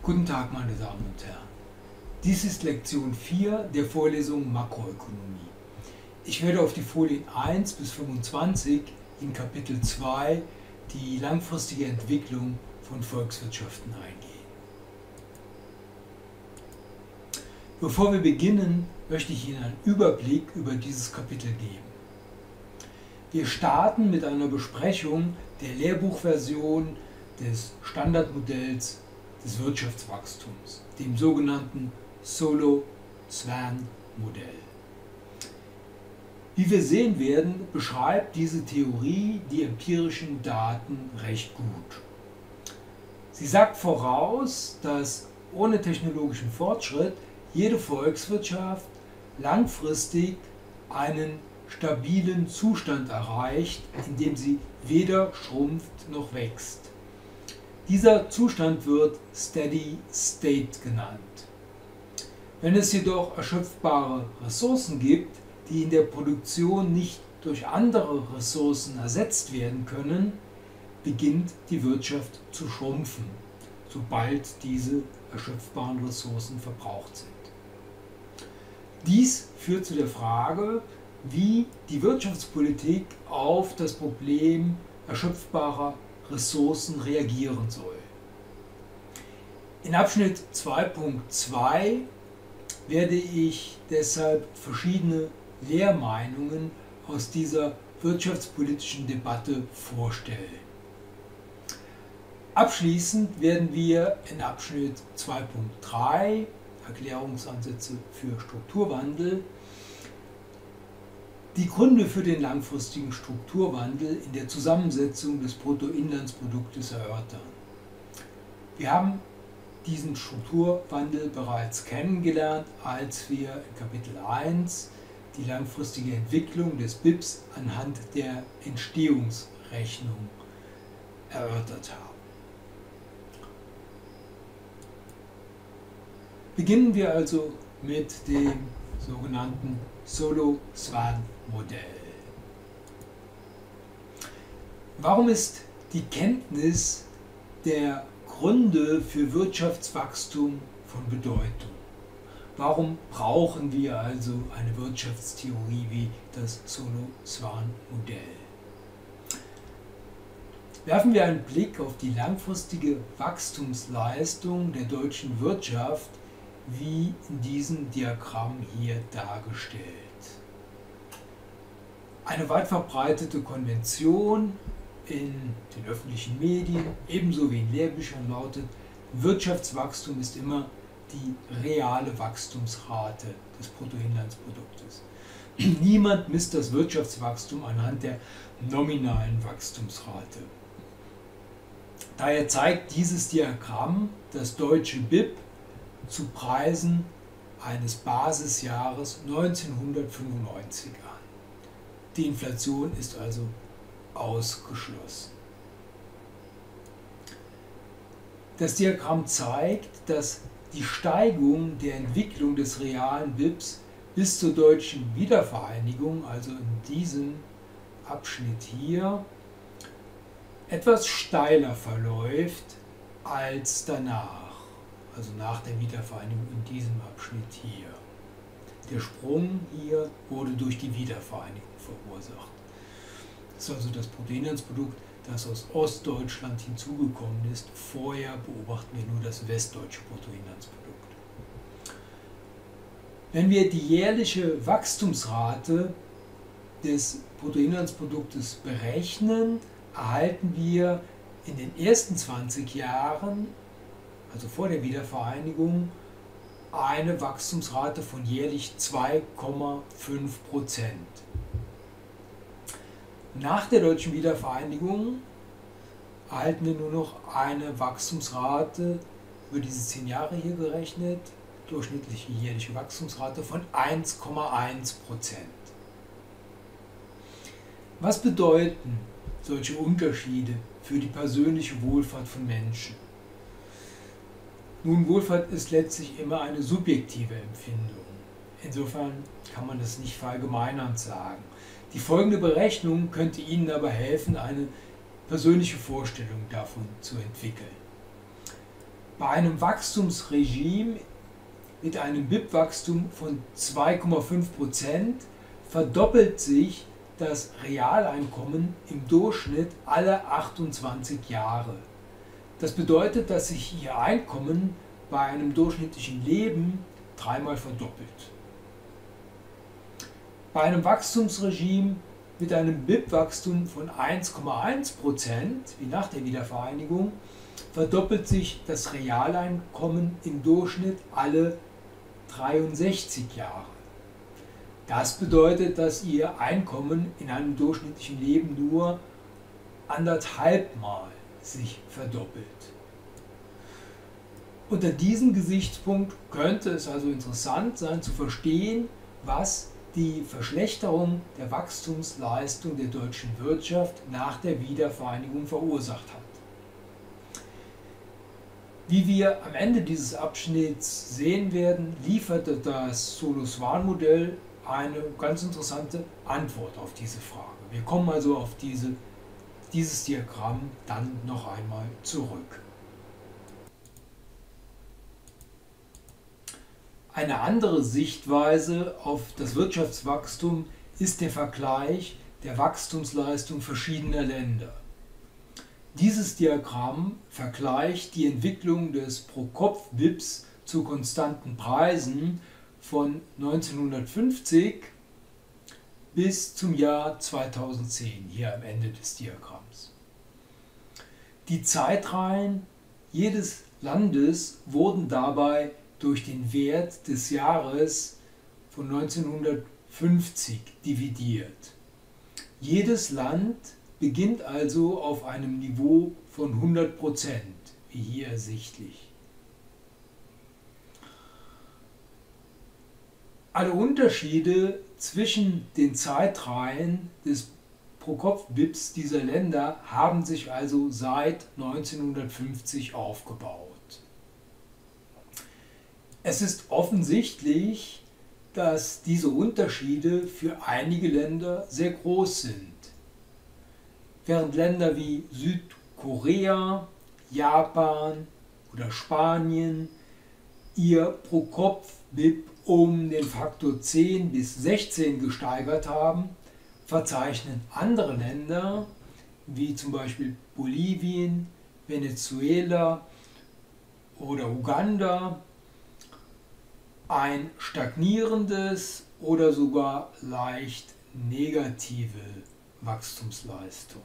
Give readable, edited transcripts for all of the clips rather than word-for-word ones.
Guten Tag, meine Damen und Herren. Dies ist Lektion 4 der Vorlesung Makroökonomie. Ich werde auf die Folien 1 bis 25 in Kapitel 2, die langfristige Entwicklung von Volkswirtschaften, eingehen. Bevor wir beginnen, möchte ich Ihnen einen Überblick über dieses Kapitel geben. Wir starten mit einer Besprechung der Lehrbuchversion des Standardmodells des Wirtschaftswachstums, dem sogenannten Solow-Swan-Modell. Wie wir sehen werden, beschreibt diese Theorie die empirischen Daten recht gut. Sie sagt voraus, dass ohne technologischen Fortschritt jede Volkswirtschaft langfristig einen stabilen Zustand erreicht, in dem sie weder schrumpft noch wächst. Dieser Zustand wird Steady State genannt. Wenn es jedoch erschöpfbare Ressourcen gibt, die in der Produktion nicht durch andere Ressourcen ersetzt werden können, beginnt die Wirtschaft zu schrumpfen, sobald diese erschöpfbaren Ressourcen verbraucht sind. Dies führt zu der Frage, wie die Wirtschaftspolitik auf das Problem erschöpfbarer Ressourcen reagieren soll. In Abschnitt 2.2 werde ich deshalb verschiedene Lehrmeinungen aus dieser wirtschaftspolitischen Debatte vorstellen. Abschließend werden wir in Abschnitt 2.3 Erklärungsansätze für Strukturwandel die Gründe für den langfristigen Strukturwandel in der Zusammensetzung des Bruttoinlandsproduktes erörtern. Wir haben diesen Strukturwandel bereits kennengelernt, als wir in Kapitel 1 die langfristige Entwicklung des BIPs anhand der Entstehungsrechnung erörtert haben. Beginnen wir also mit dem sogenannten Solow-Swan-Modell. Warum ist die Kenntnis der Gründe für Wirtschaftswachstum von Bedeutung? Warum brauchen wir also eine Wirtschaftstheorie wie das Solow-Swan-Modell? Werfen wir einen Blick auf die langfristige Wachstumsleistung der deutschen Wirtschaft, wie in diesem Diagramm hier dargestellt. Eine weit verbreitete Konvention in den öffentlichen Medien, ebenso wie in Lehrbüchern lautet, Wirtschaftswachstum ist immer die reale Wachstumsrate des Bruttoinlandsproduktes. Niemand misst das Wirtschaftswachstum anhand der nominalen Wachstumsrate. Daher zeigt dieses Diagramm das deutsche BIP zu Preisen eines Basisjahres 1995 an. Die Inflation ist also ausgeschlossen. Das Diagramm zeigt, dass die Steigung der Entwicklung des realen BIPs bis zur deutschen Wiedervereinigung, also in diesem Abschnitt hier, etwas steiler verläuft als danach. Also nach der Wiedervereinigung in diesem Abschnitt hier. Der Sprung hier wurde durch die Wiedervereinigung verursacht. Das ist also das Bruttoinlandsprodukt, das aus Ostdeutschland hinzugekommen ist. Vorher beobachten wir nur das westdeutsche Bruttoinlandsprodukt. Wenn wir die jährliche Wachstumsrate des Bruttoinlandsproduktes berechnen, erhalten wir in den ersten 20 Jahren, also vor der Wiedervereinigung, eine Wachstumsrate von jährlich 2,5%. Nach der deutschen Wiedervereinigung erhalten wir nur noch eine Wachstumsrate, über diese 10 Jahre hier gerechnet, durchschnittliche jährliche Wachstumsrate von 1,1%. Was bedeuten solche Unterschiede für die persönliche Wohlfahrt von Menschen? Nun, Wohlfahrt ist letztlich immer eine subjektive Empfindung. Insofern kann man das nicht verallgemeinernd sagen. Die folgende Berechnung könnte Ihnen dabei helfen, eine persönliche Vorstellung davon zu entwickeln. Bei einem Wachstumsregime mit einem BIP-Wachstum von 2,5% verdoppelt sich das Realeinkommen im Durchschnitt alle 28 Jahre. Das bedeutet, dass sich Ihr Einkommen bei einem durchschnittlichen Leben dreimal verdoppelt. Bei einem Wachstumsregime mit einem BIP-Wachstum von 1,1%, wie nach der Wiedervereinigung, verdoppelt sich das Realeinkommen im Durchschnitt alle 63 Jahre. Das bedeutet, dass Ihr Einkommen in einem durchschnittlichen Leben nur 1,5 Mal sich verdoppelt. Unter diesem Gesichtspunkt könnte es also interessant sein zu verstehen, was die Verschlechterung der Wachstumsleistung der deutschen Wirtschaft nach der Wiedervereinigung verursacht hat. Wie wir am Ende dieses Abschnitts sehen werden, lieferte das Solo-Swan-Modell eine ganz interessante Antwort auf diese Frage. Wir kommen also auf dieses Diagramm dann noch einmal zurück. Eine andere Sichtweise auf das Wirtschaftswachstum ist der Vergleich der Wachstumsleistung verschiedener Länder. Dieses Diagramm vergleicht die Entwicklung des Pro-Kopf-BIPs zu konstanten Preisen von 1950 bis zum Jahr 2010, hier am Ende des Diagramms. Die Zeitreihen jedes Landes wurden dabei durch den Wert des Jahres von 1950 dividiert. Jedes Land beginnt also auf einem Niveau von 100%, wie hier ersichtlich. Alle Unterschiede zwischen den Zeitreihen des Pro-Kopf-BIPs dieser Länder haben sich also seit 1950 aufgebaut. Es ist offensichtlich, dass diese Unterschiede für einige Länder sehr groß sind. Während Länder wie Südkorea, Japan oder Spanien ihr Pro-Kopf-BIP um den Faktor 10 bis 16 gesteigert haben, verzeichnen andere Länder wie zum Beispiel Bolivien, Venezuela oder Uganda ein stagnierendes oder sogar leicht negative Wachstumsleistung.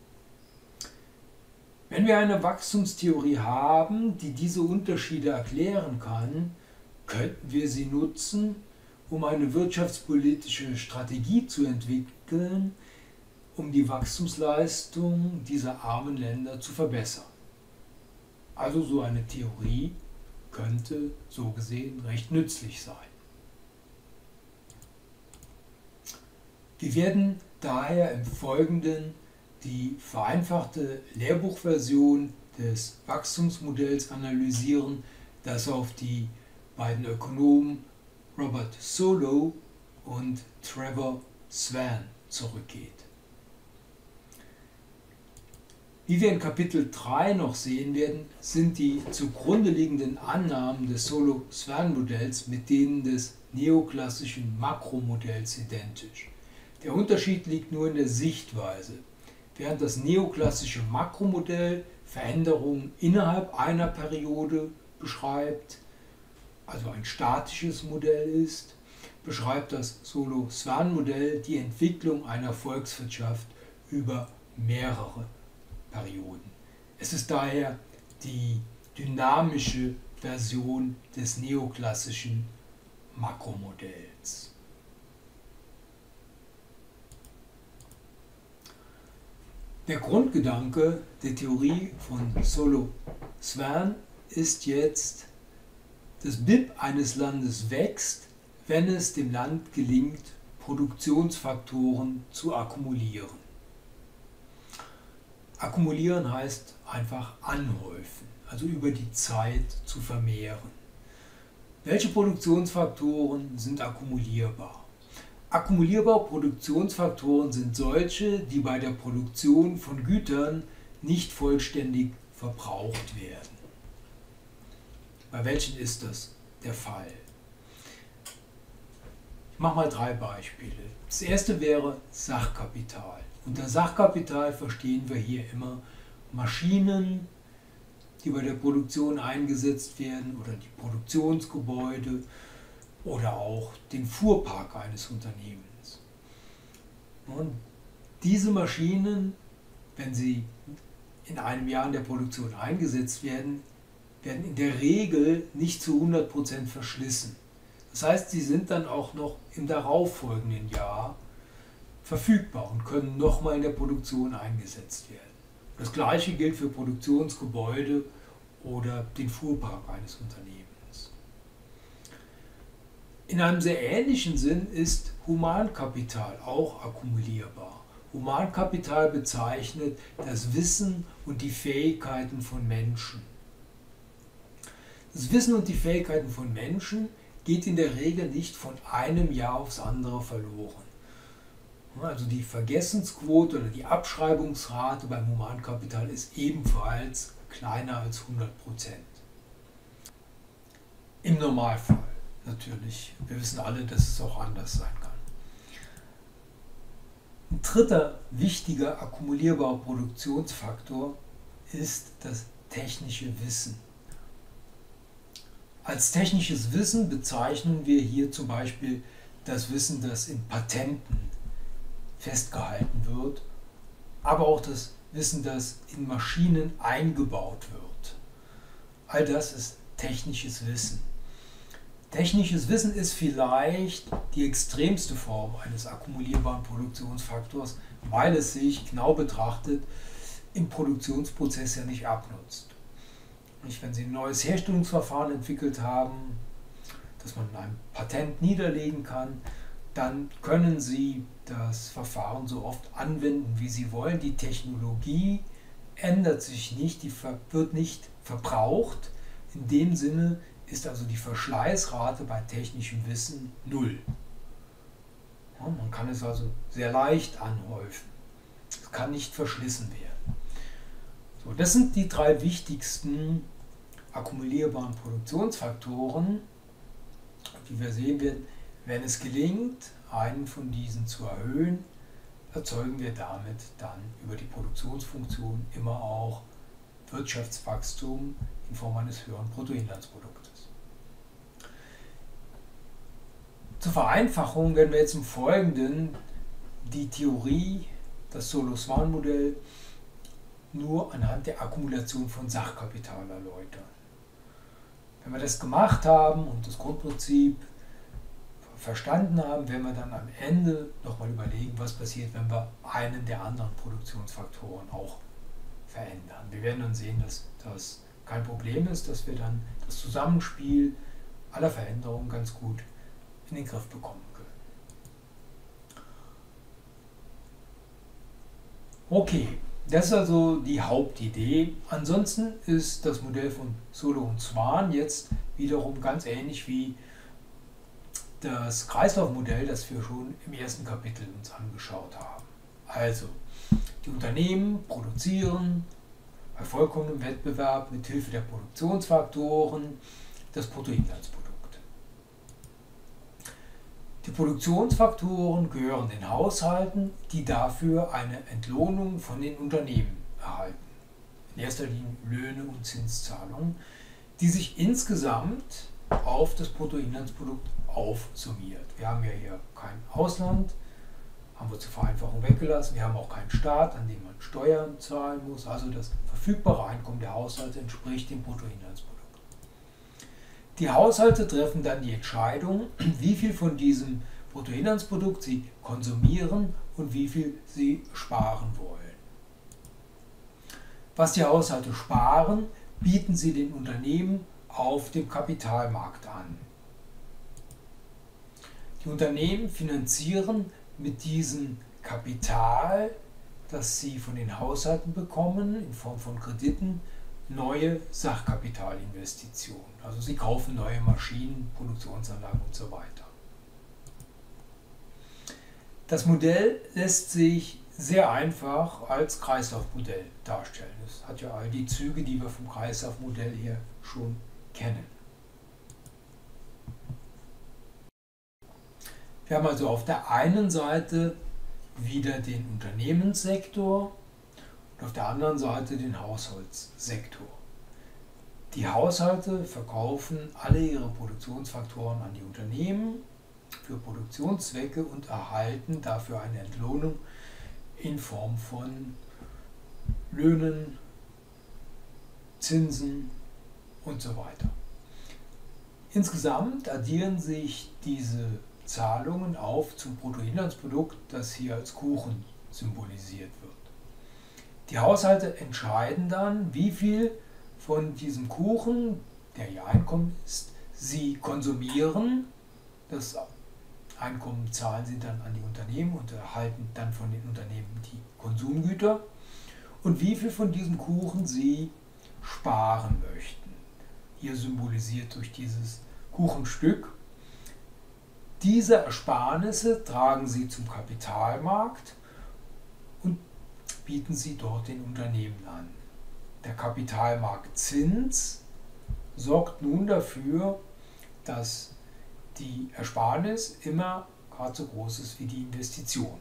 Wenn wir eine Wachstumstheorie haben, die diese Unterschiede erklären kann, könnten wir sie nutzen, um eine wirtschaftspolitische Strategie zu entwickeln, um die Wachstumsleistung dieser armen Länder zu verbessern. Also so eine Theorie könnte so gesehen recht nützlich sein. Wir werden daher im Folgenden die vereinfachte Lehrbuchversion des Wachstumsmodells analysieren, das auf die beiden Ökonomen Robert Solow und Trevor Swan zurückgeht. Wie wir in Kapitel 3 noch sehen werden, sind die zugrunde liegenden Annahmen des Solow-Swan-Modells mit denen des neoklassischen Makromodells identisch. Der Unterschied liegt nur in der Sichtweise. Während das neoklassische Makromodell Veränderungen innerhalb einer Periode beschreibt, also ein statisches Modell ist, beschreibt das Solow-Swan-Modell die Entwicklung einer Volkswirtschaft über mehrere Perioden. Es ist daher die dynamische Version des neoklassischen Makromodells. Der Grundgedanke der Theorie von Solow-Swan ist jetzt, das BIP eines Landes wächst, wenn es dem Land gelingt, Produktionsfaktoren zu akkumulieren. Akkumulieren heißt einfach anhäufen, also über die Zeit zu vermehren. Welche Produktionsfaktoren sind akkumulierbar? Akkumulierbare Produktionsfaktoren sind solche, die bei der Produktion von Gütern nicht vollständig verbraucht werden. Bei welchen ist das der Fall? Ich mache mal 3 Beispiele. Das erste wäre Sachkapital. Unter Sachkapital verstehen wir hier immer Maschinen, die bei der Produktion eingesetzt werden, oder die Produktionsgebäude oder auch den Fuhrpark eines Unternehmens. Und diese Maschinen, wenn sie in einem Jahr in der Produktion eingesetzt werden, werden in der Regel nicht zu 100% verschlissen. Das heißt, sie sind dann auch noch im darauffolgenden Jahr verfügbar und können nochmal in der Produktion eingesetzt werden. Das gleiche gilt für Produktionsgebäude oder den Fuhrpark eines Unternehmens. In einem sehr ähnlichen Sinn ist Humankapital auch akkumulierbar. Humankapital bezeichnet das Wissen und die Fähigkeiten von Menschen. Das Wissen und die Fähigkeiten von Menschen geht in der Regel nicht von einem Jahr aufs andere verloren. Also die Vergessensquote oder die Abschreibungsrate beim Humankapital ist ebenfalls kleiner als 100%. Im Normalfall natürlich. Wir wissen alle, dass es auch anders sein kann. Ein dritter wichtiger akkumulierbarer Produktionsfaktor ist das technische Wissen. Als technisches Wissen bezeichnen wir hier zum Beispiel das Wissen, das in Patenten festgehalten wird, aber auch das Wissen, das in Maschinen eingebaut wird. All das ist technisches Wissen. Technisches Wissen ist vielleicht die extremste Form eines akkumulierbaren Produktionsfaktors, weil es sich genau betrachtet im Produktionsprozess ja nicht abnutzt. Wenn Sie ein neues Herstellungsverfahren entwickelt haben, das man in einem Patent niederlegen kann, dann können Sie das Verfahren so oft anwenden, wie Sie wollen. Die Technologie ändert sich nicht, die wird nicht verbraucht. In dem Sinne ist also die Verschleißrate bei technischem Wissen 0. Ja, man kann es also sehr leicht anhäufen. Es kann nicht verschlissen werden. So, das sind die 3 wichtigsten akkumulierbaren Produktionsfaktoren, wie wir sehen werden. Wenn es gelingt, einen von diesen zu erhöhen, erzeugen wir damit dann über die Produktionsfunktion immer auch Wirtschaftswachstum in Form eines höheren Bruttoinlandsproduktes. Zur Vereinfachung werden wir jetzt im Folgenden die Theorie, das Solow-Swan-Modell, nur anhand der Akkumulation von Sachkapital erläutern. Wenn wir das gemacht haben und das Grundprinzip verstanden haben, werden wir dann am Ende nochmal überlegen, was passiert, wenn wir einen der anderen Produktionsfaktoren auch verändern. Wir werden dann sehen, dass das kein Problem ist, dass wir dann das Zusammenspiel aller Veränderungen ganz gut in den Griff bekommen können. Okay, das ist also die Hauptidee. Ansonsten ist das Modell von Solow und Swan jetzt wiederum ganz ähnlich wie das Kreislaufmodell, das wir schon im ersten Kapitel uns angeschaut haben. Also, die Unternehmen produzieren bei vollkommenem Wettbewerb mit Hilfe der Produktionsfaktoren das Bruttoinlandsprodukt. Die Produktionsfaktoren gehören den Haushalten, die dafür eine Entlohnung von den Unternehmen erhalten. In erster Linie Löhne und Zinszahlungen, die sich insgesamt auf das Bruttoinlandsprodukt aufsummiert. Wir haben ja hier kein Ausland, haben wir zur Vereinfachung weggelassen. Wir haben auch keinen Staat, an dem man Steuern zahlen muss. Also das verfügbare Einkommen der Haushalte entspricht dem Bruttoinlandsprodukt. Die Haushalte treffen dann die Entscheidung, wie viel von diesem Bruttoinlandsprodukt sie konsumieren und wie viel sie sparen wollen. Was die Haushalte sparen, bieten sie den Unternehmen auf dem Kapitalmarkt an. Die Unternehmen finanzieren mit diesem Kapital, das sie von den Haushalten bekommen, in Form von Krediten, neue Sachkapitalinvestitionen. Also sie kaufen neue Maschinen, Produktionsanlagen und so weiter. Das Modell lässt sich sehr einfach als Kreislaufmodell darstellen. Es hat ja all die Züge, die wir vom Kreislaufmodell her schon kennen. Wir haben also auf der einen Seite wieder den Unternehmenssektor und auf der anderen Seite den Haushaltssektor. Die Haushalte verkaufen alle ihre Produktionsfaktoren an die Unternehmen für Produktionszwecke und erhalten dafür eine Entlohnung in Form von Löhnen, Zinsen und so weiter. Insgesamt addieren sich diese Zahlungen auf zum Bruttoinlandsprodukt, das hier als Kuchen symbolisiert wird. Die Haushalte entscheiden dann, wie viel von diesem Kuchen, der ihr Einkommen ist, sie konsumieren. Das Einkommen zahlen sie dann an die Unternehmen und erhalten dann von den Unternehmen die Konsumgüter. Und wie viel von diesem Kuchen sie sparen möchten. Hier symbolisiert durch dieses Kuchenstück. Diese Ersparnisse tragen sie zum Kapitalmarkt und bieten sie dort den Unternehmen an. Der Kapitalmarktzins sorgt nun dafür, dass die Ersparnis immer gerade so groß ist wie die Investition.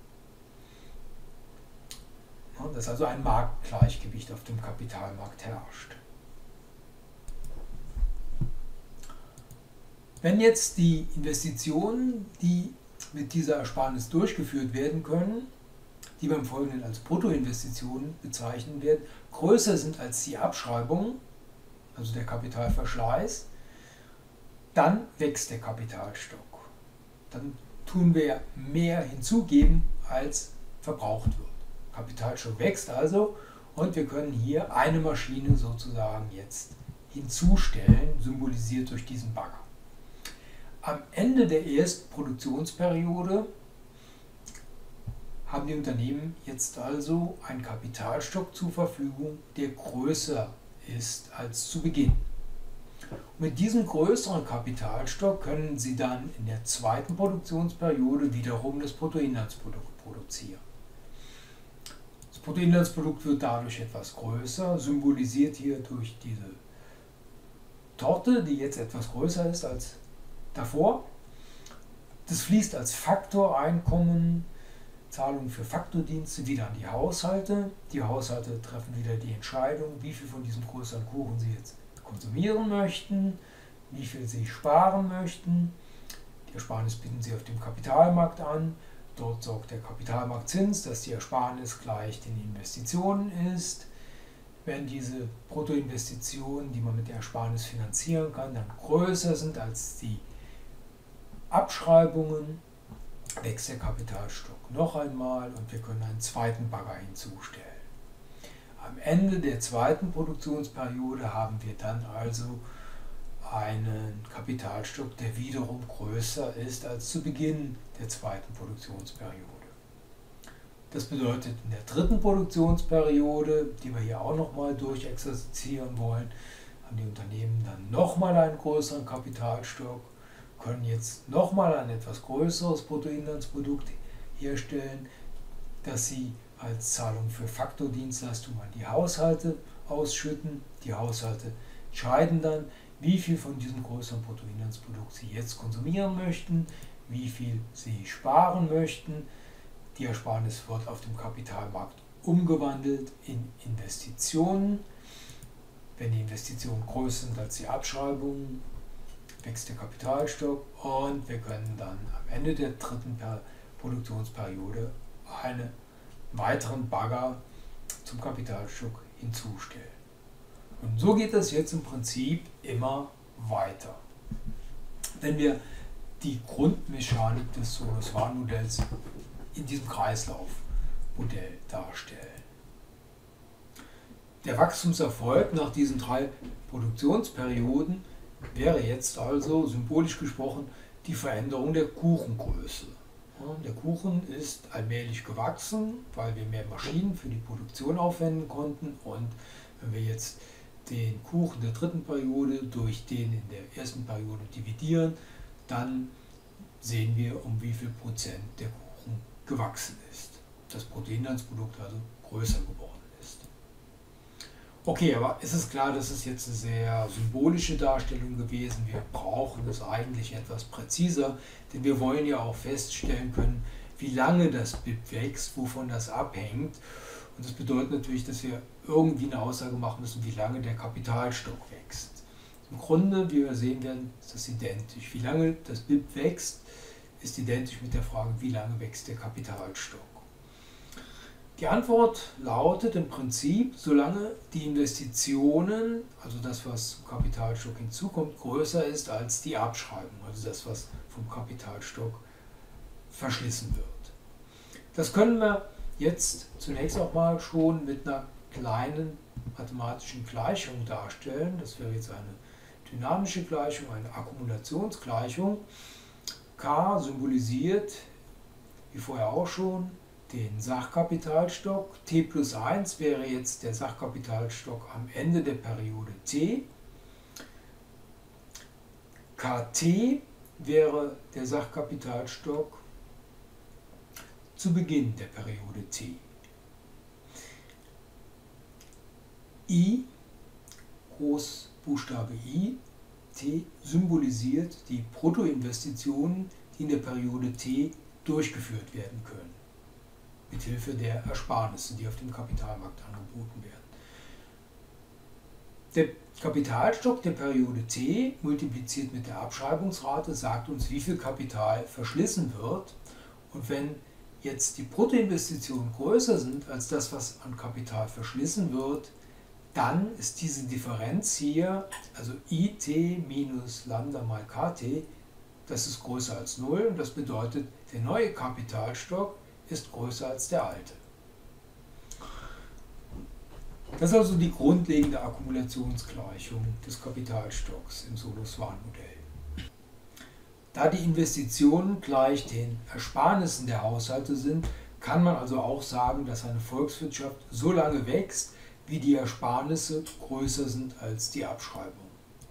Dass also ein Marktgleichgewicht auf dem Kapitalmarkt herrscht. Wenn jetzt die Investitionen, die mit dieser Ersparnis durchgeführt werden können, die wir im Folgenden als Bruttoinvestitionen bezeichnen werden, größer sind als die Abschreibungen, also der Kapitalverschleiß, dann wächst der Kapitalstock. Dann tun wir mehr hinzugeben, als verbraucht wird. Kapitalstock wächst also und wir können hier eine Maschine sozusagen jetzt hinzustellen, symbolisiert durch diesen Bagger. Am Ende der ersten Produktionsperiode haben die Unternehmen jetzt also einen Kapitalstock zur Verfügung, der größer ist als zu Beginn. Und mit diesem größeren Kapitalstock können sie dann in der zweiten Produktionsperiode wiederum das Bruttoinlandsprodukt produzieren. Das Bruttoinlandsprodukt wird dadurch etwas größer, symbolisiert hier durch diese Torte, die jetzt etwas größer ist als davor. Das fließt als Faktoreinkommen, Zahlungen für Faktordienste wieder an die Haushalte. Die Haushalte treffen wieder die Entscheidung, wie viel von diesem größeren Kuchen sie jetzt konsumieren möchten, wie viel sie sparen möchten. Die Ersparnis bieten sie auf dem Kapitalmarkt an. Dort sorgt der Kapitalmarktzins, dass die Ersparnis gleich den Investitionen ist. Wenn diese Bruttoinvestitionen, die man mit der Ersparnis finanzieren kann, dann größer sind als die Abschreibungen, wächst der Kapitalstock noch einmal und wir können einen zweiten Bagger hinzustellen. Am Ende der zweiten Produktionsperiode haben wir dann also einen Kapitalstock, der wiederum größer ist als zu Beginn der zweiten Produktionsperiode. Das bedeutet, in der dritten Produktionsperiode, die wir hier auch nochmal durchexerzieren wollen, haben die Unternehmen dann nochmal einen größeren Kapitalstock, können jetzt nochmal ein etwas größeres Bruttoinlandsprodukt herstellen, das sie als Zahlung für Faktordienstleistungen an die Haushalte ausschütten. Die Haushalte entscheiden dann, wie viel von diesem größeren Bruttoinlandsprodukt sie jetzt konsumieren möchten, wie viel sie sparen möchten. Die Ersparnis wird auf dem Kapitalmarkt umgewandelt in Investitionen. Wenn die Investitionen größer sind als die Abschreibungen, wächst der Kapitalstock und wir können dann am Ende der dritten Produktionsperiode einen weiteren Bagger zum Kapitalstock hinzustellen. Und so geht das jetzt im Prinzip immer weiter. Wenn wir die Grundmechanik des Soros-Hahn-Modells in diesem Kreislaufmodell darstellen. Der Wachstumserfolg nach diesen 3 Produktionsperioden wäre jetzt also symbolisch gesprochen die Veränderung der Kuchengröße. Der Kuchen ist allmählich gewachsen, weil wir mehr Maschinen für die Produktion aufwenden konnten, und wenn wir jetzt den Kuchen der dritten Periode durch den in der ersten Periode dividieren, dann sehen wir, um wie viel Prozent der Kuchen gewachsen ist. Das Bruttoinlandsprodukt also größer geworden ist. Okay, aber es ist klar, das ist jetzt eine sehr symbolische Darstellung gewesen. Wir brauchen es eigentlich etwas präziser, denn wir wollen ja auch feststellen können, wie lange das BIP wächst, wovon das abhängt. Und das bedeutet natürlich, dass wir irgendwie eine Aussage machen müssen, wie lange der Kapitalstock wächst. Im Grunde, wie wir sehen werden, ist das identisch. Wie lange das BIP wächst, ist identisch mit der Frage, wie lange wächst der Kapitalstock. Die Antwort lautet im Prinzip, solange die Investitionen, also das, was zum Kapitalstock hinzukommt, größer ist als die Abschreibung, also das, was vom Kapitalstock verschlissen wird. Das können wir jetzt zunächst auch mal schon mit einer kleinen mathematischen Gleichung darstellen. Das wäre jetzt eine dynamische Gleichung, eine Akkumulationsgleichung. K symbolisiert, wie vorher auch schon, den Sachkapitalstock. T plus 1 wäre jetzt der Sachkapitalstock am Ende der Periode T. Kt wäre der Sachkapitalstock zu Beginn der Periode T. I, Großbuchstabe I, T symbolisiert die Bruttoinvestitionen, die in der Periode T durchgeführt werden können, mithilfe der Ersparnisse, die auf dem Kapitalmarkt angeboten werden. Der Kapitalstock der Periode T multipliziert mit der Abschreibungsrate sagt uns, wie viel Kapital verschlissen wird. Und wenn jetzt die Bruttoinvestitionen größer sind als das, was an Kapital verschlissen wird, dann ist diese Differenz hier, also IT minus Lambda mal KT, das ist größer als 0 und das bedeutet, der neue Kapitalstock ist größer als der alte. Das ist also die grundlegende Akkumulationsgleichung des Kapitalstocks im Solo-Swan-Modell. Da die Investitionen gleich den Ersparnissen der Haushalte sind, kann man also auch sagen, dass eine Volkswirtschaft so lange wächst, wie die Ersparnisse größer sind als die Abschreibung.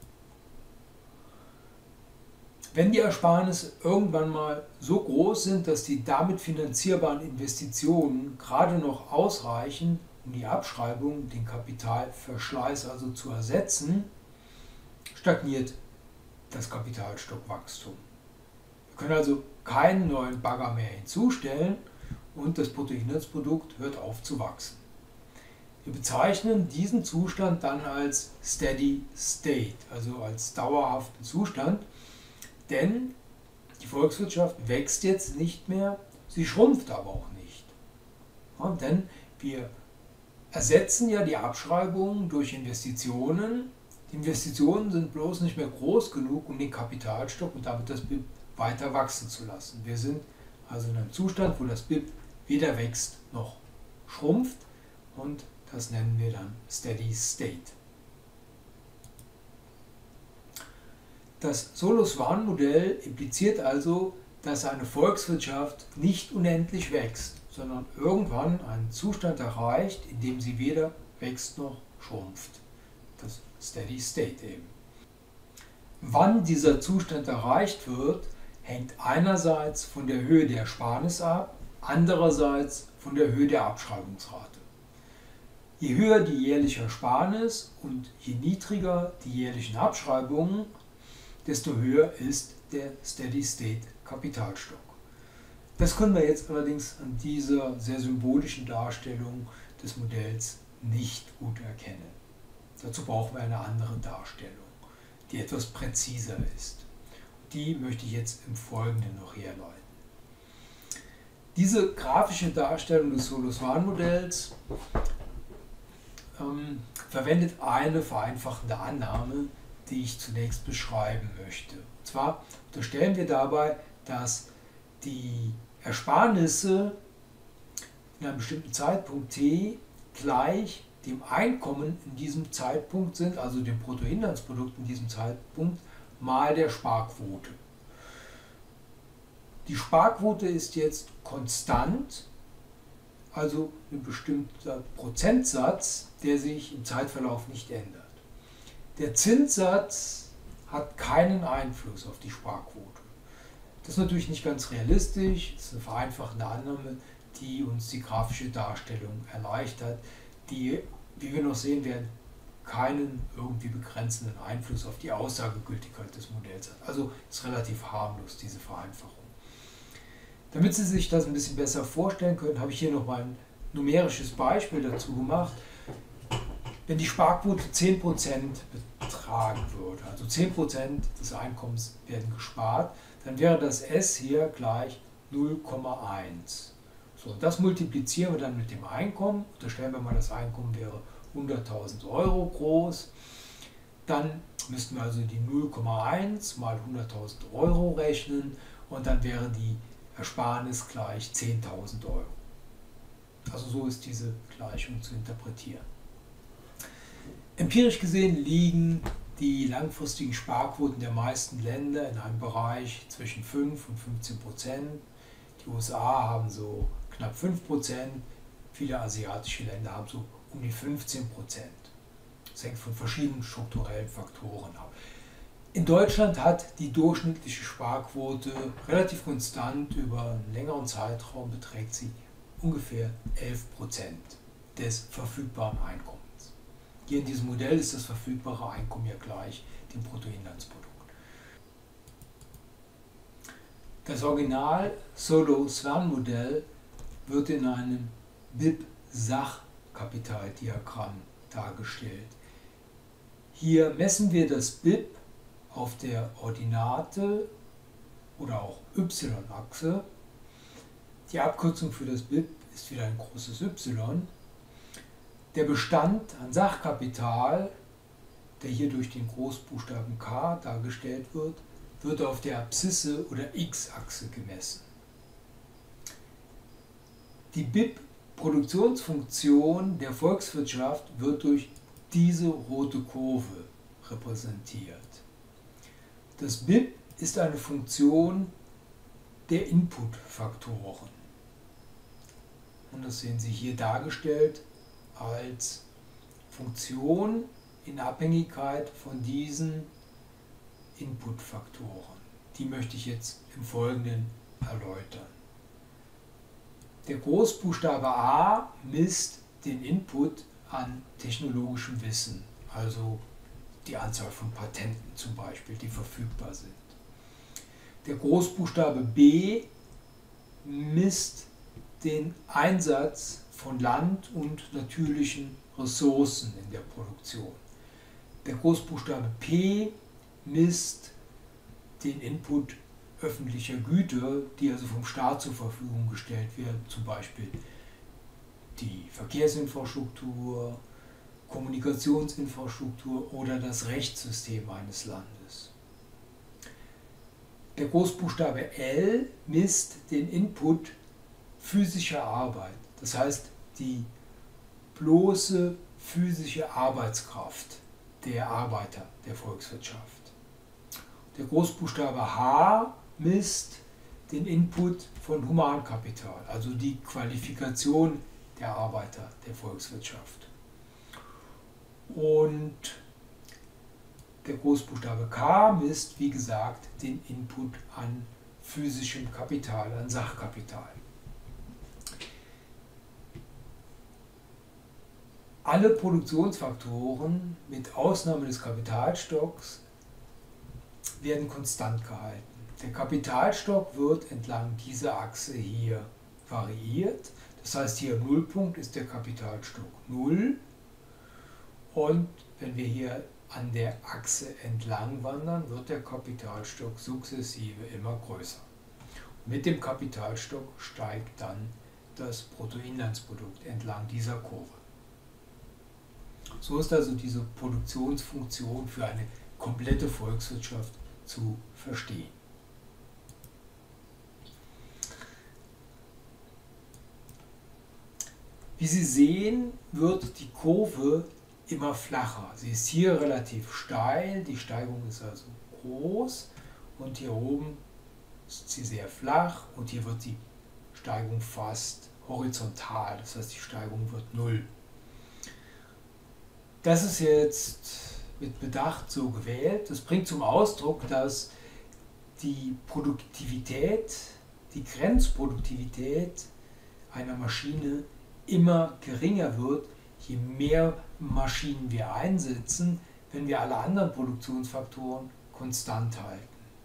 Wenn die Ersparnisse irgendwann mal so groß sind, dass die damit finanzierbaren Investitionen gerade noch ausreichen, um die Abschreibung, den Kapitalverschleiß also zu ersetzen, stagniert das Kapitalstockwachstum. Wir können also keinen neuen Bagger mehr hinzustellen und das Bruttoinlandsprodukt hört auf zu wachsen. Wir bezeichnen diesen Zustand dann als Steady State, also als dauerhaften Zustand, denn die Volkswirtschaft wächst jetzt nicht mehr, sie schrumpft aber auch nicht. Ja, denn wir ersetzen ja die Abschreibungen durch Investitionen. Die Investitionen sind bloß nicht mehr groß genug, um den Kapitalstock und damit das BIP weiter wachsen zu lassen. Wir sind also in einem Zustand, wo das BIP weder wächst noch schrumpft und das nennen wir dann Steady State. Das Solo-Swan-Modell impliziert also, dass eine Volkswirtschaft nicht unendlich wächst, sondern irgendwann einen Zustand erreicht, in dem sie weder wächst noch schrumpft. Das Steady State eben. Wann dieser Zustand erreicht wird, hängt einerseits von der Höhe der Ersparnis ab, andererseits von der Höhe der Abschreibungsrate. Je höher die jährliche Ersparnis und je niedriger die jährlichen Abschreibungen, desto höher ist der Steady State Kapitalstock. Das können wir jetzt allerdings an dieser sehr symbolischen Darstellung des Modells nicht gut erkennen. Dazu brauchen wir eine andere Darstellung, die etwas präziser ist. Die möchte ich jetzt im Folgenden noch herleiten. Diese grafische Darstellung des Solo-Swan-Modells verwendet eine vereinfachende Annahme, die ich zunächst beschreiben möchte. Und zwar unterstellen wir dabei, dass die Ersparnisse in einem bestimmten Zeitpunkt t gleich dem Einkommen in diesem Zeitpunkt sind, also dem Bruttoinlandsprodukt in diesem Zeitpunkt, mal der Sparquote. Die Sparquote ist jetzt konstant, also ein bestimmter Prozentsatz, der sich im Zeitverlauf nicht ändert. Der Zinssatz hat keinen Einfluss auf die Sparquote. Das ist natürlich nicht ganz realistisch, das ist eine vereinfachende Annahme, die uns die grafische Darstellung erleichtert, die, wie wir noch sehen werden, keinen irgendwie begrenzenden Einfluss auf die Aussagegültigkeit des Modells hat. Also ist relativ harmlos, diese Vereinfachung. Damit Sie sich das ein bisschen besser vorstellen können, habe ich hier nochmal ein numerisches Beispiel dazu gemacht. Wenn die Sparquote 10% betragen würde, also 10% des Einkommens werden gespart, dann wäre das S hier gleich 0,1. So, das multiplizieren wir dann mit dem Einkommen. Unterstellen wir mal, das Einkommen wäre 100.000 Euro groß. Dann müssten wir also die 0,1 mal 100.000 Euro rechnen und dann wäre die Ersparnis gleich 10.000 Euro. Also so ist diese Gleichung zu interpretieren. Empirisch gesehen liegen die langfristigen Sparquoten der meisten Länder in einem Bereich zwischen 5 und 15%. Die USA haben so knapp 5%, viele asiatische Länder haben so um die 15%. Das hängt von verschiedenen strukturellen Faktoren ab. In Deutschland hat die durchschnittliche Sparquote relativ konstant über einen längeren Zeitraum beträgt sie ungefähr 11% des verfügbaren Einkommens. Hier in diesem Modell ist das verfügbare Einkommen ja gleich dem Bruttoinlandsprodukt. Das Original Solow-Svern-Modell wird in einem BIP-Sachkapitaldiagramm dargestellt. Hier messen wir das BIP auf der Ordinate oder auch y-Achse. Die Abkürzung für das BIP ist wieder ein großes Y. Der Bestand an Sachkapital, der hier durch den Großbuchstaben K dargestellt wird, wird auf der Abszisse oder X-Achse gemessen. Die BIP-Produktionsfunktion der Volkswirtschaft wird durch diese rote Kurve repräsentiert. Das BIP ist eine Funktion der Inputfaktoren. Und das sehen Sie hier dargestellt als Funktion in Abhängigkeit von diesen Inputfaktoren. Die möchte ich jetzt im Folgenden erläutern. Der Großbuchstabe A misst den Input an technologischem Wissen, also die Anzahl von Patenten zum Beispiel, die verfügbar sind. Der Großbuchstabe B misst den Einsatz von Land und natürlichen Ressourcen in der Produktion. Der Großbuchstabe P misst den Input öffentlicher Güter, die also vom Staat zur Verfügung gestellt werden, zum Beispiel die Verkehrsinfrastruktur, Kommunikationsinfrastruktur oder das Rechtssystem eines Landes. Der Großbuchstabe L misst den Input physischer Arbeit, das heißt die bloße physische Arbeitskraft der Arbeiter der Volkswirtschaft. Der Großbuchstabe H misst den Input von Humankapital, also die Qualifikation der Arbeiter der Volkswirtschaft. Und der Großbuchstabe K misst, wie gesagt, den Input an physischem Kapital, an Sachkapital. Alle Produktionsfaktoren, mit Ausnahme des Kapitalstocks, werden konstant gehalten. Der Kapitalstock wird entlang dieser Achse hier variiert. Das heißt, hier am Nullpunkt ist der Kapitalstock 0. Und wenn wir hier an der Achse entlang wandern, wird der Kapitalstock sukzessive immer größer. Mit dem Kapitalstock steigt dann das Bruttoinlandsprodukt entlang dieser Kurve. So ist also diese Produktionsfunktion für eine komplette Volkswirtschaft zu verstehen. Wie Sie sehen, wird die Kurve immer flacher. Sie ist hier relativ steil, die Steigung ist also groß und hier oben ist sie sehr flach und hier wird die Steigung fast horizontal, das heißt die Steigung wird 0. Das ist jetzt mit Bedacht so gewählt. Das bringt zum Ausdruck, dass die Produktivität, die Grenzproduktivität einer Maschine immer geringer wird, je mehr Maschinen wir einsetzen, wenn wir alle anderen Produktionsfaktoren konstant halten.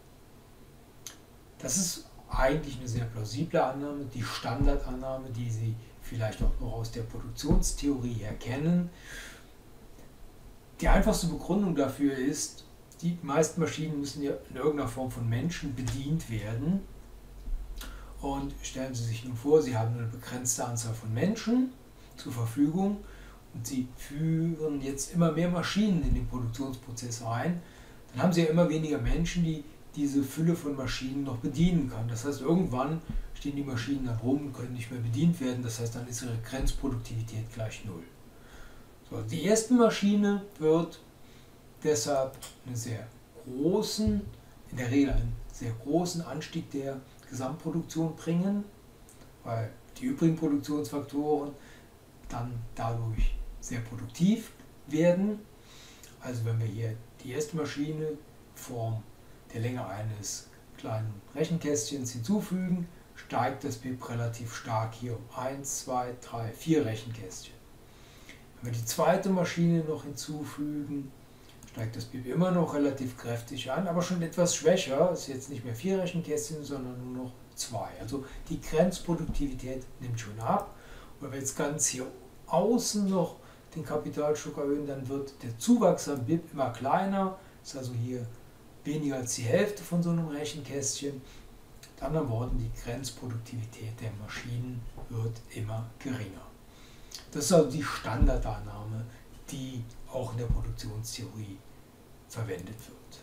Das ist eigentlich eine sehr plausible Annahme, die Standardannahme, die Sie vielleicht auch noch aus der Produktionstheorie her kennen. Die einfachste Begründung dafür ist, die meisten Maschinen müssen ja in irgendeiner Form von Menschen bedient werden. Und stellen Sie sich nun vor, Sie haben eine begrenzte Anzahl von Menschen zur Verfügung und Sie führen jetzt immer mehr Maschinen in den Produktionsprozess ein. Dann haben Sie ja immer weniger Menschen, die diese Fülle von Maschinen noch bedienen kann. Das heißt, irgendwann stehen die Maschinen dann rum und können nicht mehr bedient werden. Das heißt, dann ist ihre Grenzproduktivität gleich null. So, die erste Maschine wird deshalb einen sehr großen, in der Regel einen sehr großen Anstieg der Gesamtproduktion bringen, weil die übrigen Produktionsfaktoren dann dadurch sehr produktiv werden. Also wenn wir hier die erste Maschine in Form der Länge eines kleinen Rechenkästchens hinzufügen, steigt das BIP relativ stark hier um 1, 2, 3, 4 Rechenkästchen. Wenn wir die zweite Maschine noch hinzufügen, steigt das BIP immer noch relativ kräftig an, aber schon etwas schwächer. Es ist jetzt nicht mehr 4 Rechenkästchen, sondern nur noch 2. Also die Grenzproduktivität nimmt schon ab. Und wenn wir jetzt ganz hier außen noch den Kapitalstock erhöhen, dann wird der Zuwachs am BIP immer kleiner. Das ist also hier weniger als die Hälfte von so einem Rechenkästchen. Mit anderen Worten, die Grenzproduktivität der Maschinen wird immer geringer. Das ist also die Standardannahme, die auch in der Produktionstheorie verwendet wird.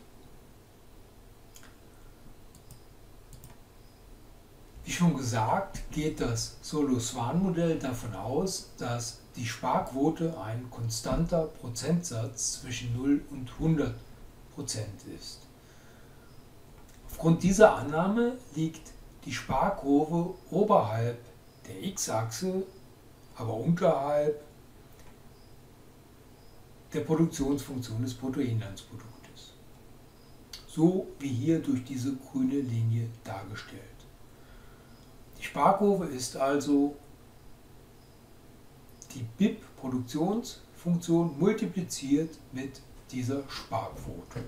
Wie schon gesagt, geht das Solow-Swan-Modell davon aus, dass die Sparquote ein konstanter Prozentsatz zwischen 0 und 100% ist. Aufgrund dieser Annahme liegt die Sparkurve oberhalb der X-Achse, aber unterhalb der Produktionsfunktion des Bruttoinlandsproduktes. So wie hier durch diese grüne Linie dargestellt. Die Sparkurve ist also die BIP-Produktionsfunktion multipliziert mit dieser Sparquote.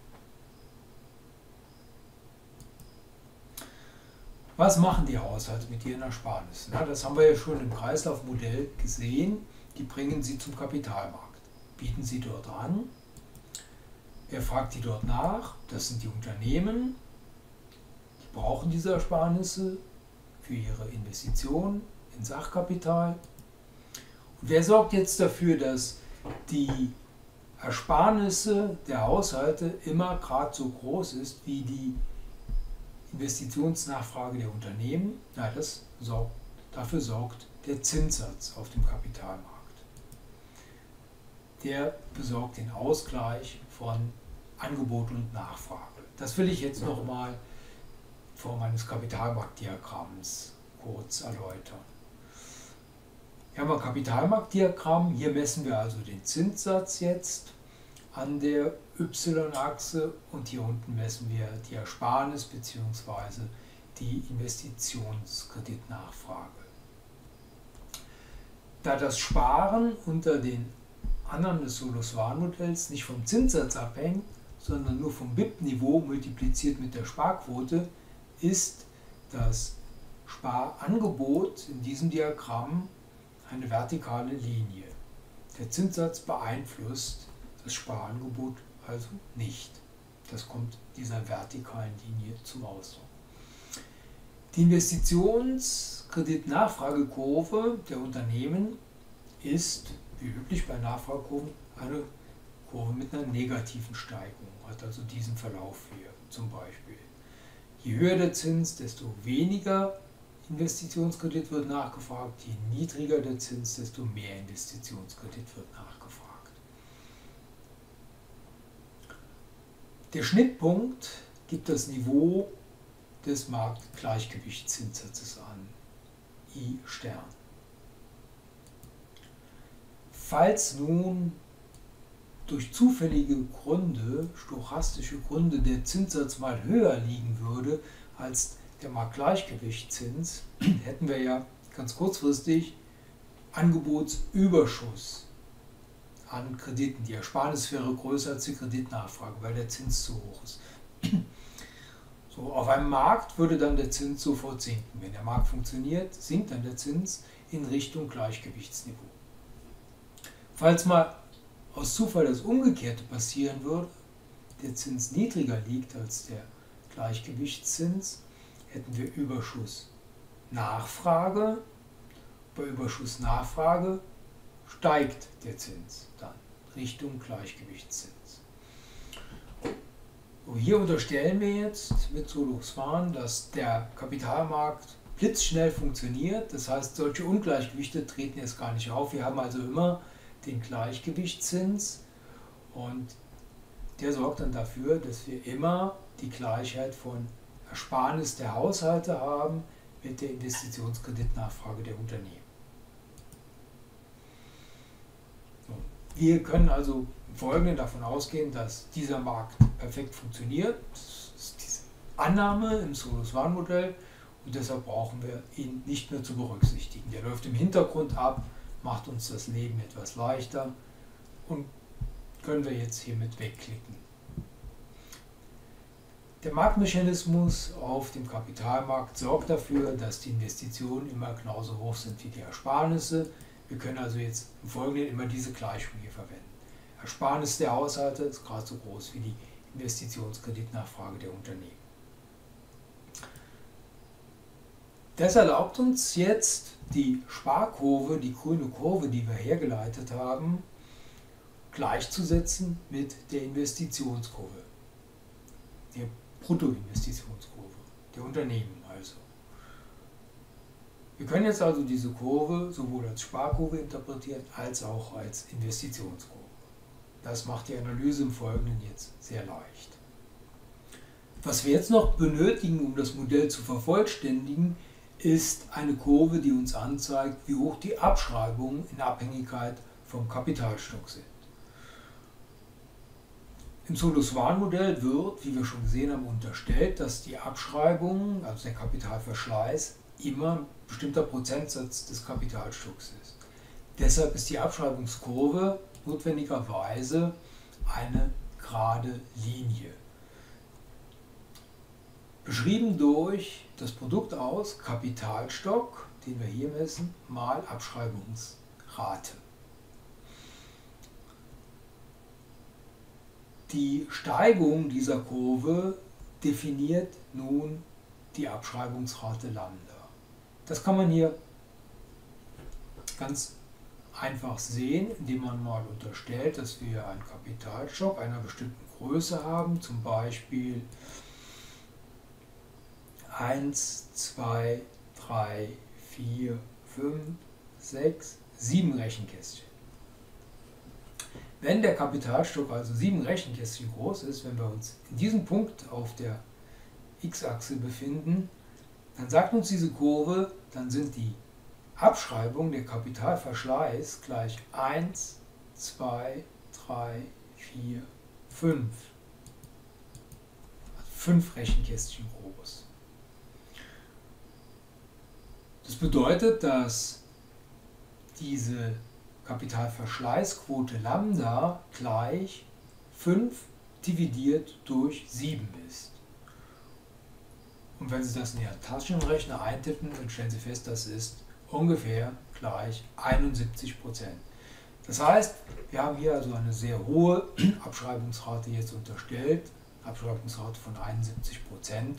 Was machen die Haushalte mit ihren Ersparnissen? Na, das haben wir ja schon im Kreislaufmodell gesehen. Die bringen sie zum Kapitalmarkt, bieten sie dort an. Wer fragt die dort nach? Das sind die Unternehmen. Die brauchen diese Ersparnisse für ihre Investitionen in Sachkapital. Und wer sorgt jetzt dafür, dass die Ersparnisse der Haushalte immer gerade so groß ist wie die Investitionsnachfrage der Unternehmen? Ja, dafür sorgt der Zinssatz auf dem Kapitalmarkt. Der besorgt den Ausgleich von Angebot und Nachfrage. Das will ich jetzt nochmal in Form eines Kapitalmarktdiagramms kurz erläutern. Hier haben wir ein Kapitalmarktdiagramm. Hier messen wir also den Zinssatz jetzt an der Y-Achse und hier unten messen wir die Ersparnis bzw. die Investitionskreditnachfrage. Da das Sparen unter den Annahmen des Solow-Swan-Modells nicht vom Zinssatz abhängt, sondern nur vom BIP-Niveau multipliziert mit der Sparquote, ist das Sparangebot in diesem Diagramm eine vertikale Linie. Der Zinssatz beeinflusst das Sparangebot also nicht. Das kommt dieser vertikalen Linie zum Ausdruck. Die Investitionskreditnachfragekurve der Unternehmen ist, wie üblich bei Nachfragekurven, eine Kurve mit einer negativen Steigung, hat also diesen Verlauf hier zum Beispiel. Je höher der Zins, desto weniger Investitionskredit wird nachgefragt, je niedriger der Zins, desto mehr Investitionskredit wird nachgefragt. Der Schnittpunkt gibt das Niveau des Marktgleichgewichtszinssatzes an, I'. Falls nun durch zufällige Gründe, stochastische Gründe, der Zinssatz mal höher liegen würde als der Marktgleichgewichtszins, hätten wir ja ganz kurzfristig Angebotsüberschuss an Krediten. Die Ersparnis wäre größer als die Kreditnachfrage, weil der Zins zu hoch ist. So, auf einem Markt würde dann der Zins sofort sinken. Wenn der Markt funktioniert, sinkt dann der Zins in Richtung Gleichgewichtsniveau. Falls mal aus Zufall das Umgekehrte passieren würde, der Zins niedriger liegt als der Gleichgewichtszins, hätten wir Überschuss Nachfrage. Bei Überschuss Nachfrage steigt der Zins dann Richtung Gleichgewichtszins. So, hier unterstellen wir jetzt mit Solux Waren, dass der Kapitalmarkt blitzschnell funktioniert. Das heißt, solche Ungleichgewichte treten jetzt gar nicht auf. Wir haben also immer den Gleichgewichtszins und der sorgt dann dafür, dass wir immer die Gleichheit von Ersparnis der Haushalte haben mit der Investitionskreditnachfrage der Unternehmen. So. Wir können also im Folgenden davon ausgehen, dass dieser Markt perfekt funktioniert. Das ist diese Annahme im Solux-Waren-Modell und deshalb brauchen wir ihn nicht mehr zu berücksichtigen. Der läuft im Hintergrund ab, macht uns das Leben etwas leichter und können wir jetzt hiermit wegklicken. Der Marktmechanismus auf dem Kapitalmarkt sorgt dafür, dass die Investitionen immer genauso hoch sind wie die Ersparnisse. Wir können also jetzt im Folgenden immer diese Gleichung hier verwenden. Ersparnis der Haushalte ist gerade so groß wie die Investitionskreditnachfrage der Unternehmen. Das erlaubt uns jetzt die Sparkurve, die grüne Kurve, die wir hergeleitet haben, gleichzusetzen mit der Investitionskurve, der Bruttoinvestitionskurve, der Unternehmen also. Wir können jetzt also diese Kurve sowohl als Sparkurve interpretieren, als auch als Investitionskurve. Das macht die Analyse im Folgenden jetzt sehr leicht. Was wir jetzt noch benötigen, um das Modell zu vervollständigen, ist eine Kurve, die uns anzeigt, wie hoch die Abschreibungen in Abhängigkeit vom Kapitalstock sind. Im Solux-Waren-Modell wird, wie wir schon gesehen haben, unterstellt, dass die Abschreibungen, also der Kapitalverschleiß, immer ein bestimmter Prozentsatz des Kapitalstocks ist. Deshalb ist die Abschreibungskurve notwendigerweise eine gerade Linie. Beschrieben durch das Produkt aus Kapitalstock, den wir hier messen, mal Abschreibungsrate. Die Steigung dieser Kurve definiert nun die Abschreibungsrate Lambda. Das kann man hier ganz einfach sehen, indem man mal unterstellt, dass wir einen Kapitalstock einer bestimmten Größe haben, zum Beispiel 1, 2, 3, 4, 5, 6, 7 Rechenkästchen. Wenn der Kapitalstock also 7 Rechenkästchen groß ist, wenn wir uns in diesem Punkt auf der x-Achse befinden, dann sagt uns diese Kurve, dann sind die Abschreibungen, der Kapitalverschleiß gleich 1, 2, 3, 4, 5. 5 Rechenkästchen groß. Das bedeutet, dass diese Kapitalverschleißquote Lambda gleich 5 dividiert durch 7 ist. Und wenn Sie das in Ihren Taschenrechner eintippen, dann stellen Sie fest, das ist ungefähr gleich 71%. Das heißt, wir haben hier also eine sehr hohe Abschreibungsrate jetzt unterstellt, Abschreibungsrate von 71%.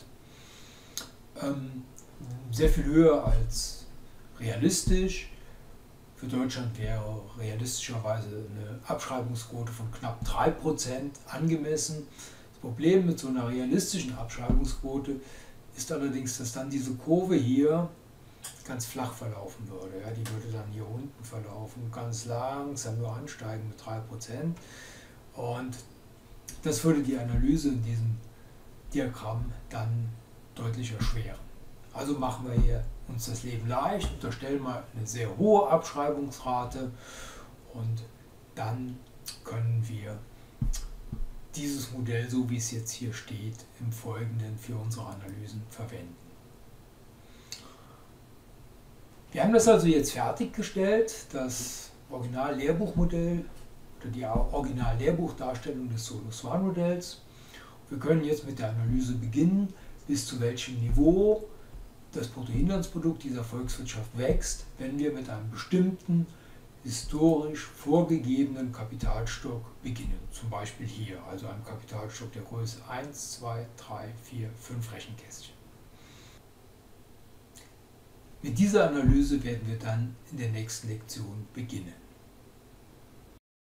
Sehr viel höher als realistisch. Für Deutschland wäre realistischerweise eine Abschreibungsquote von knapp 3% angemessen. Das Problem mit so einer realistischen Abschreibungsquote ist allerdings, dass dann diese Kurve hier ganz flach verlaufen würde. Ja, die würde dann hier unten verlaufen, ganz langsam nur ansteigen mit 3%. Und das würde die Analyse in diesem Diagramm dann deutlich erschweren. Also machen wir hier uns das Leben leicht, unterstellen mal eine sehr hohe Abschreibungsrate und dann können wir dieses Modell, so wie es jetzt hier steht, im Folgenden für unsere Analysen verwenden. Wir haben das also jetzt fertiggestellt, das Original-Lehrbuchmodell oder die Original-Lehrbuchdarstellung des Solus-Swan-Modells. Wir können jetzt mit der Analyse beginnen, bis zu welchem Niveau das Bruttoinlandsprodukt dieser Volkswirtschaft wächst, wenn wir mit einem bestimmten historisch vorgegebenen Kapitalstock beginnen. Zum Beispiel hier, also einem Kapitalstock der Größe 1, 2, 3, 4, 5 Rechenkästchen. Mit dieser Analyse werden wir dann in der nächsten Lektion beginnen.